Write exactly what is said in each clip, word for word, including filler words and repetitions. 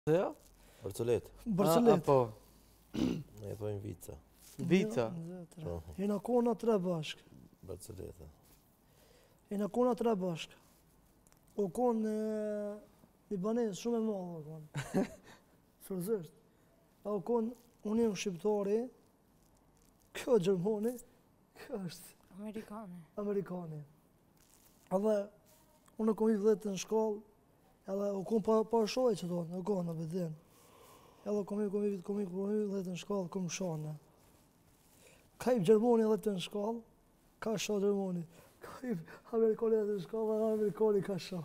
Ja? Barcolet. Barcolet. Po. Ne thojmë Vica. Vica. Jena kona tre bashk. Barcoleta. Jena kona tre bashk. O konë libanez shumë e madhe o konë. Fërzisht. O konë, unë jam shqiptari, kjo Gjermani, kjo është Amerikane. Amerikani. Edhe unë kom i vletë në shkollë, edhe o kom pa, pa shoj që tonë, o konë në bedin. Edhe kom i, kom i, kom i, kom i vletë në shkollë, kom shone. Ka i Gjermani edhe në shkollë, ka sho Gjermani. Ka i Amerikani edhe në shkollë, edhe Amerikani ka sho.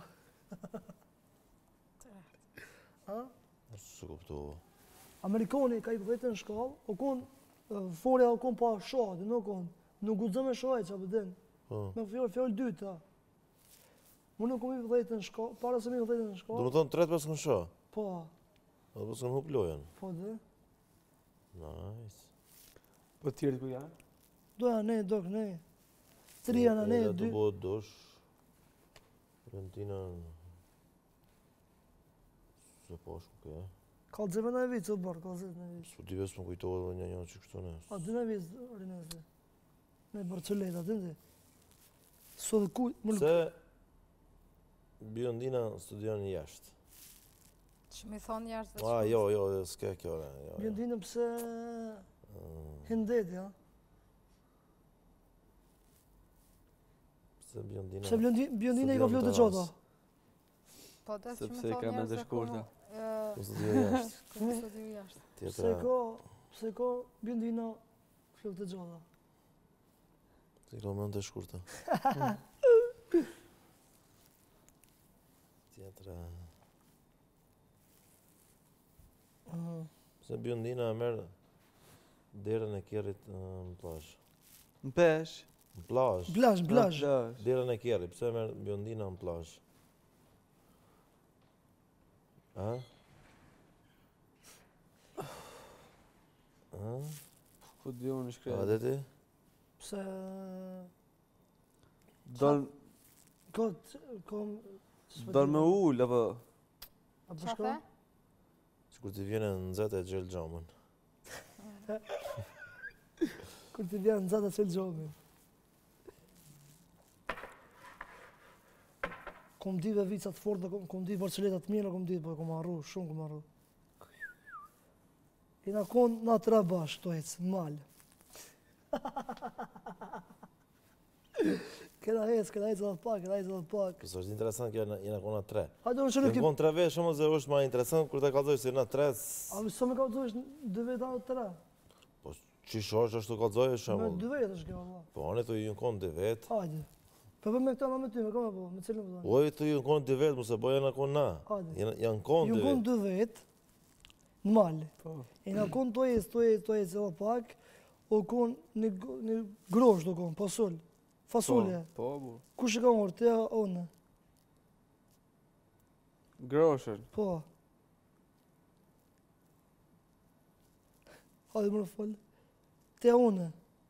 Ha? Së kuptova. Amerikani ka i vletë në shkollë, o konë, folja o konë pa sho, dhe nuk konë. Nuk gudzë me shoj që bedin. Me fjallë, fjallë dyta. Më nuk kom i vletë në shkollë, para se mi vletë në shkollë. Do më thonë tret pas kënë sho? Po. Dhe pas kënë hup lojen? Po dhe. Nice. Po tjerët ku janë? Doja ne, dok ne. Tri janë ne, dy. Edhe të bëhet dosh. Valentina... Se po shku ke. Kalëzime në e vicë, o bërë, kalëzime në e vicë. Së di vesë më kujtohet dhe një një që kështu në. A, dy në e vicë, Rinezë. Ne Barcoleta, të ndi. So dhe kuj... Se... Biondina studion jashtë. Që mi thonë jashtë dhe A, jo, jo, s'ke kjo, ne. Biondina pëse... Hindet, ja. Pse Biondina... Pse Biondina i ka flutë të qota. Po dhe që mi Sepse ka thonë mendë jashtë dhe shkurta. Po studion jashtë. Këmë studion jashtë. Pse ka... Pse ka Biondina flutë të qota. Se ka mendë shkurta. Tjetra... Pse Biondina e merë derën e kjerit në plazh. Në pesh? Në plazh. Plazh, plazh. Derën e kjerit, pse e merë Biondina në plazh? A? A? Ku di unë A shkretë? dhe ti? Pse... Don... Ka... Ka... Don me ullë, apo... Apo Qa shka? the? Që kur ti vjene në nëzete e gjellë gjamën. Kur ti vjen në zata qëllë gjomin. Kom dive vicat fortë, kom di Barcoletat mira, kom di, po kom arru, shumë kom arru. I na konë na tre bashkë, to ecë, në malë. Këna ecë, këna ecë edhe pak, këna ecë edhe pak. Kësë është interesant kjo jena kona tre. Hajde më shërë Në konë tre vetë shumë zë është ma interesant, kur të kalzoj se jena tre... A më së me ka të është dy vetë anë tre? Po që shosh është të kalzoj është shumë... Me dy vetë është kjo, Allah. Po anë të ju në konë dy vetë. Hajde. Po për me këta ma me ty, me ka me po, me cilën më Oj të ju në konë dy vetë, mëse po jena konë na. Hajde. Janë konë Ju dy konë vetë. dy vetë, në malë. E na konë to ecë, to ecë, to ecë edhe pak, o konë një grosh do konë, pasull, fasulje. Po, bu. Kush e ka morë, te one? Groshën. Po. Hajde më në folë. Te une.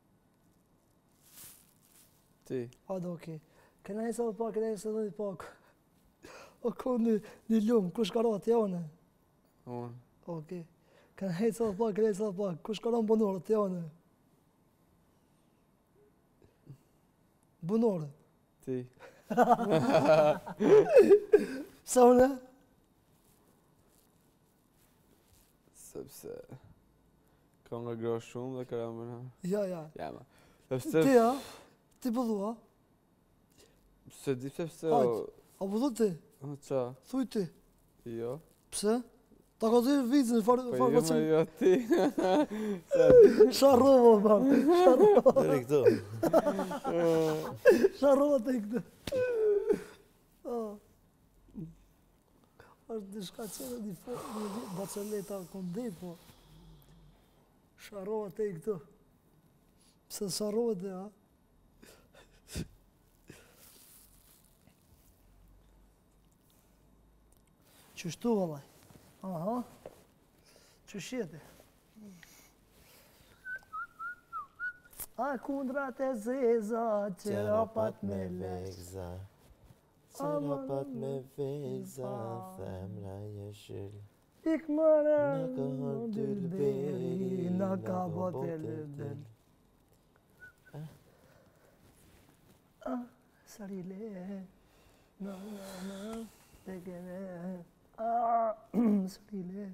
Ti. Hajde, okej. Këna ecë edhe pak, këna ecë edhe pak. O konë një lumë, kush ka ra, te une? Unë. Okej. Këna ecë edhe pak, këna ecë edhe pak, kush ka ra në bënorë, te une? Bënorë. Ti. Sa une? Sepse... Ka nga grosh shumë dhe ka më në... Ja, ja. Ja, ma. Sepse... Ti, a? Ti përdua? Se di sepse... Hajt. A përdua ti? Qa? Thuj ti. Jo. Pse? Ta ka dhirë vizën, farë... Po jo me jo ti. Sharrova, bërë. Sharrova. Deri këtu. Sharrova të i këtë. është një shka qene një forë, një Barcoleta kondit, po. Sharrova të i këtë. Pse sharrova të, ha? Qështu, vëllaj? Aha. Qësh jeti? A kundrat e zeza, qerapat me lekza. Qerapat me veza, femra jeshil. Ik mëre Në ka hëndër beri, Në ka botel del Ah, sarile Na na na Tekene Ah, sarile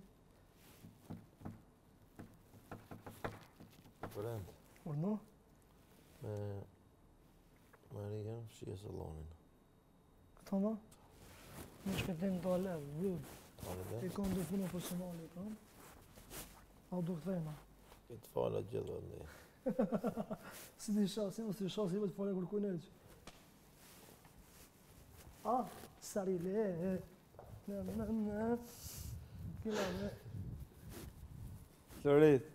Brend, Urno? me Maria, shije sallonin. Këto ma? Në shpëtim të alem, vjur Tani I dhe, kanë do punë personale, kam A do këthejna këtë falat gjithë dhe ne. Si ti shasi, mos ti shasi, vetë fare kur kujnë eq. Ah, sarile, na na na, kila me. Florit,